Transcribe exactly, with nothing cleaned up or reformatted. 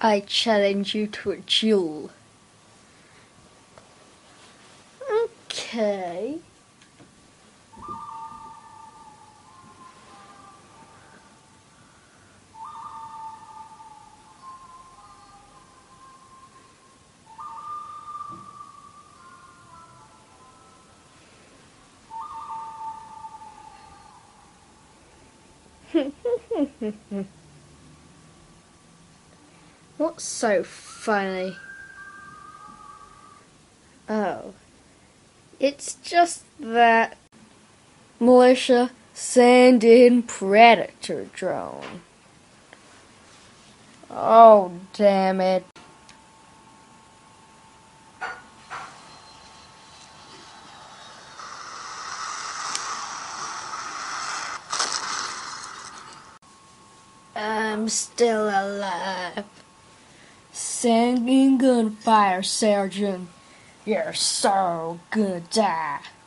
I challenge you to a duel. Okay. What's so funny? Oh, it's just that militia send in predator drone. Oh, damn it. I'm still alive. Sending gunfire, Sergeant. You're so gonna die.